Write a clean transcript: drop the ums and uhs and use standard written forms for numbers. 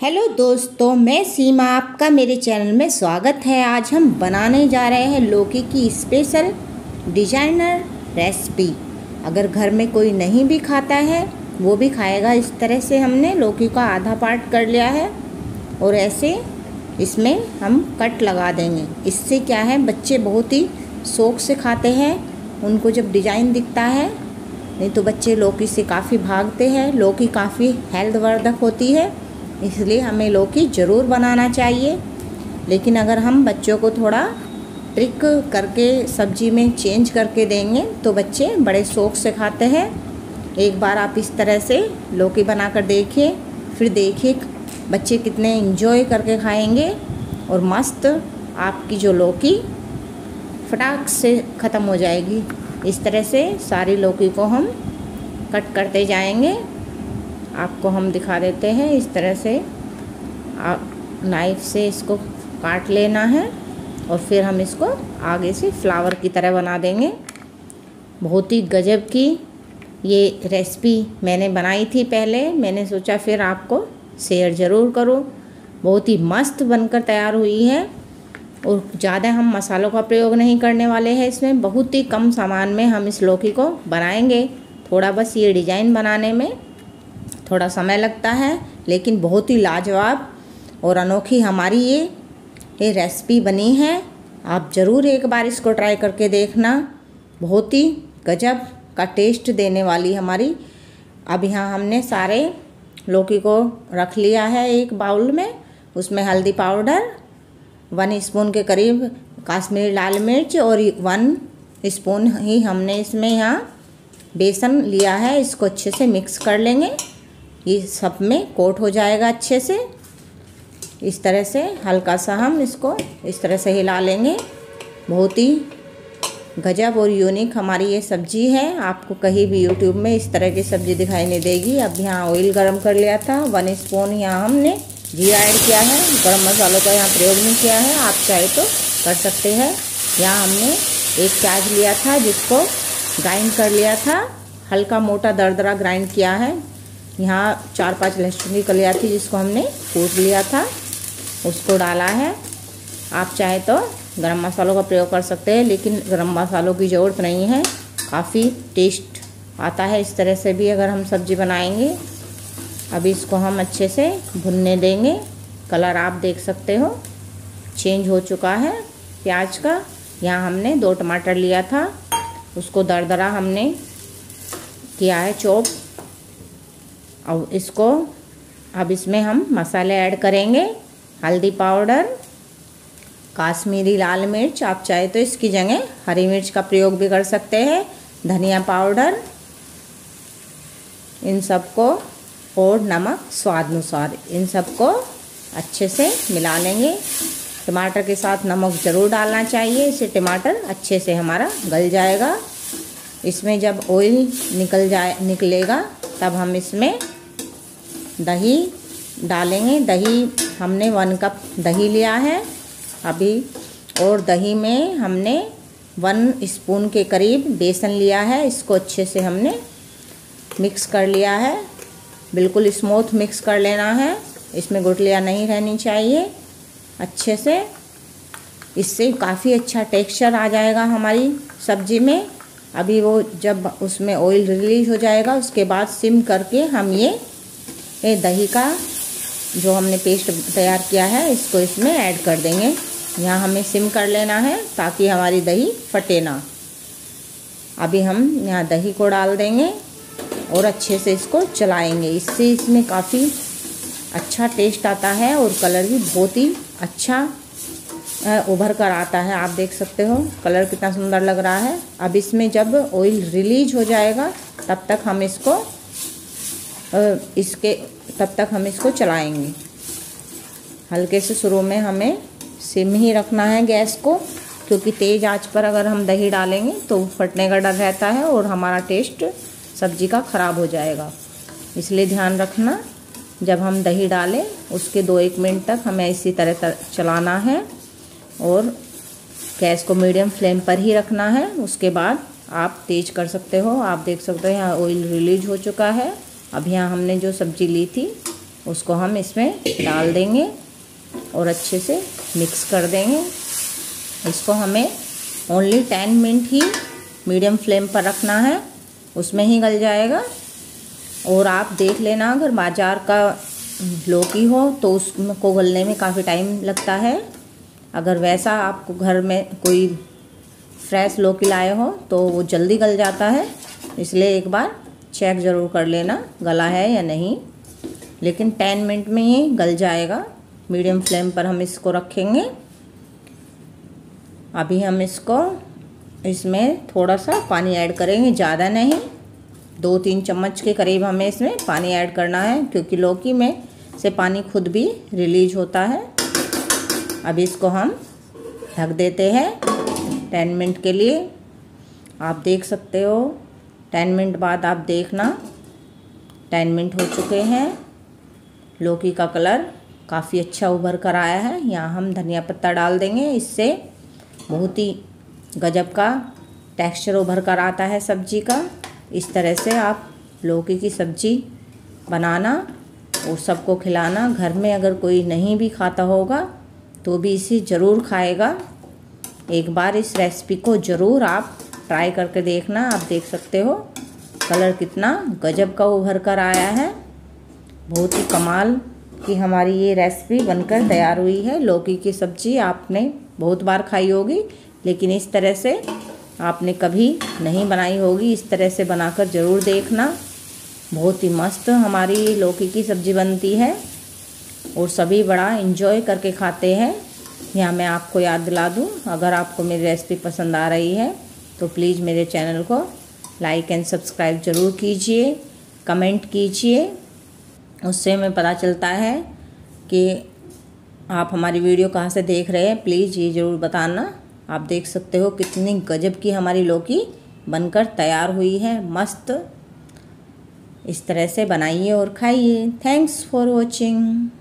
Hello दोस्तों, मैं सीमा, आपका मेरे चैनल में स्वागत है। आज हम बनाने जा रहे हैं लौकी की स्पेशल डिजाइनर रेसिपी। अगर घर में कोई नहीं भी खाता है वो भी खाएगा। इस तरह से हमने लौकी का आधा पार्ट कर लिया है और ऐसे इसमें हम कट लगा देंगे। इससे क्या है, बच्चे बहुत ही शौक़ से खाते हैं। उनको जब डिज़ाइन दिखता है, नहीं तो बच्चे लौकी से काफ़ी भागते हैं। लौकी काफ़ी हेल्थवर्धक होती है, इसलिए हमें लौकी ज़रूर बनाना चाहिए। लेकिन अगर हम बच्चों को थोड़ा ट्रिक करके सब्जी में चेंज करके देंगे तो बच्चे बड़े शौक़ से खाते हैं। एक बार आप इस तरह से लौकी बनाकर देखिए, फिर देखिए बच्चे कितने एंजॉय करके खाएंगे और मस्त आपकी जो लौकी फटाक से ख़त्म हो जाएगी। इस तरह से सारी लौकी को हम कट करते जाएंगे। आपको हम दिखा देते हैं। इस तरह से आप नाइफ से इसको काट लेना है और फिर हम इसको आगे से फ्लावर की तरह बना देंगे। बहुत ही गजब की ये रेसिपी मैंने बनाई थी पहले। मैंने सोचा फिर आपको शेयर ज़रूर करूं। बहुत ही मस्त बनकर तैयार हुई है और ज़्यादा हम मसालों का प्रयोग नहीं करने वाले हैं। इसमें बहुत ही कम सामान में हम इस लौकी को बनाएंगे। थोड़ा बस ये डिज़ाइन बनाने में थोड़ा समय लगता है, लेकिन बहुत ही लाजवाब और अनोखी हमारी ये रेसिपी बनी है। आप ज़रूर एक बार इसको ट्राई करके देखना। बहुत ही गजब का टेस्ट देने वाली हमारी। अब यहाँ हमने सारे लौकी को रख लिया है एक बाउल में। उसमें हल्दी पाउडर 1 स्पून के करीब, कश्मीरी लाल मिर्च और 1 स्पून ही हमने इसमें यहाँ बेसन लिया है। इसको अच्छे से मिक्स कर लेंगे। ये सब में कोट हो जाएगा अच्छे से। इस तरह से हल्का सा हम इसको इस तरह से हिला लेंगे। बहुत ही गजब और यूनिक हमारी ये सब्जी है। आपको कहीं भी यूट्यूब में इस तरह की सब्जी दिखाई नहीं देगी। अब यहाँ ऑयल गरम कर लिया था। 1 स्पून यहाँ हमने जीरा ऐड किया है। गरम मसालों का यहाँ प्रयोग नहीं किया है, आप चाहे तो कर सकते हैं। यहाँ हमने एक प्याज लिया था जिसको ग्राइंड कर लिया था। हल्का मोटा दरदरा ग्राइंड किया है। यहाँ 4-5 लहसुन की कलियाँ थी जिसको हमने कूट लिया था, उसको डाला है। आप चाहे तो गरम मसालों का प्रयोग कर सकते हैं, लेकिन गरम मसालों की ज़रूरत नहीं है। काफ़ी टेस्ट आता है इस तरह से भी अगर हम सब्ज़ी बनाएंगे। अब इसको हम अच्छे से भुनने देंगे। कलर आप देख सकते हो चेंज हो चुका है प्याज का। यहाँ हमने 2 टमाटर लिया था, उसको दरदरा हमने किया है चॉप। अब इसको अब इसमें हम मसाले ऐड करेंगे। हल्दी पाउडर, कश्मीरी लाल मिर्च, आप चाहे तो इसकी जगह हरी मिर्च का प्रयोग भी कर सकते हैं, धनिया पाउडर, इन सबको, और नमक स्वाद अनुसार। इन सबको अच्छे से मिला लेंगे। टमाटर के साथ नमक ज़रूर डालना चाहिए, इससे टमाटर अच्छे से हमारा गल जाएगा। इसमें जब ऑयल निकलेगा तब हम इसमें दही डालेंगे। दही हमने 1 कप दही लिया है अभी, और दही में हमने 1 स्पून के करीब बेसन लिया है। इसको अच्छे से हमने मिक्स कर लिया है। बिल्कुल स्मूथ मिक्स कर लेना है, इसमें गुठलियाँ नहीं रहनी चाहिए अच्छे से। इससे काफ़ी अच्छा टेक्सचर आ जाएगा हमारी सब्ज़ी में। अभी वो जब उसमें ऑयल रिलीज हो जाएगा उसके बाद सिम करके हम ये दही का जो हमने पेस्ट तैयार किया है इसको इसमें ऐड कर देंगे। यहाँ हमें सिम कर लेना है ताकि हमारी दही फटे ना। अभी हम यहाँ दही को डाल देंगे और अच्छे से इसको चलाएंगे। इससे इसमें काफ़ी अच्छा टेस्ट आता है और कलर भी बहुत ही अच्छा उभर कर आता है। आप देख सकते हो कलर कितना सुंदर लग रहा है। अब इसमें जब ऑयल रिलीज हो जाएगा तब तक हम इसको चलाएंगे। हल्के से शुरू में हमें सिम ही रखना है गैस को, क्योंकि तेज़ आंच पर अगर हम दही डालेंगे तो फटने का डर रहता है और हमारा टेस्ट सब्जी का ख़राब हो जाएगा। इसलिए ध्यान रखना, जब हम दही डालें उसके 2-1 मिनट तक हमें इसी तरह चलाना है और गैस को मीडियम फ्लेम पर ही रखना है। उसके बाद आप तेज़ कर सकते हो। आप देख सकते हो यहाँ ऑयल रिलीज हो चुका है। अब यहाँ हमने जो सब्ज़ी ली थी उसको हम इसमें डाल देंगे और अच्छे से मिक्स कर देंगे। इसको हमें ओनली 10 मिनट ही मीडियम फ्लेम पर रखना है, उसमें ही गल जाएगा। और आप देख लेना, अगर बाज़ार का लौकी हो तो उसको गलने में काफ़ी टाइम लगता है। अगर वैसा आपको घर में कोई फ्रेश लौकी लाए हो तो वो जल्दी गल जाता है, इसलिए एक बार चेक ज़रूर कर लेना गला है या नहीं। लेकिन 10 मिनट में ही गल जाएगा। मीडियम फ्लेम पर हम इसको रखेंगे। अभी हम इसमें थोड़ा सा पानी ऐड करेंगे, ज़्यादा नहीं, 2-3 चम्मच के करीब हमें इसमें पानी ऐड करना है, क्योंकि लौकी में से पानी खुद भी रिलीज होता है। अभी इसको हम ढक देते हैं 10 मिनट के लिए। आप देख सकते हो 10 मिनट बाद आप देखना 10 मिनट हो चुके हैं। लौकी का कलर काफ़ी अच्छा उभर कर आया है। यहाँ हम धनिया पत्ता डाल देंगे, इससे बहुत ही गजब का टेक्सचर उभर कर आता है सब्जी का। इस तरह से आप लौकी की सब्जी बनाना और सबको खिलाना। घर में अगर कोई नहीं भी खाता होगा तो भी इसे ज़रूर खाएगा। एक बार इस रेसिपी को ज़रूर आप ट्राई करके देखना। आप देख सकते हो कलर कितना गजब का उभर कर आया है। बहुत ही कमाल की हमारी ये रेसिपी बनकर तैयार हुई है। लौकी की सब्ज़ी आपने बहुत बार खाई होगी, लेकिन इस तरह से आपने कभी नहीं बनाई होगी। इस तरह से बनाकर ज़रूर देखना। बहुत ही मस्त हमारी लौकी की सब्ज़ी बनती है और सभी बड़ा इन्जॉय करके खाते हैं। यहाँ मैं आपको याद दिला दूँ, अगर आपको मेरी रेसिपी पसंद आ रही है तो प्लीज़ मेरे चैनल को लाइक एंड सब्सक्राइब ज़रूर कीजिए, कमेंट कीजिए। उससे हमें पता चलता है कि आप हमारी वीडियो कहाँ से देख रहे हैं। प्लीज़ ये ज़रूर बताना। आप देख सकते हो कितनी गजब की हमारी लौकी बनकर तैयार हुई है। मस्त इस तरह से बनाइए और खाइए। Thanks for watching.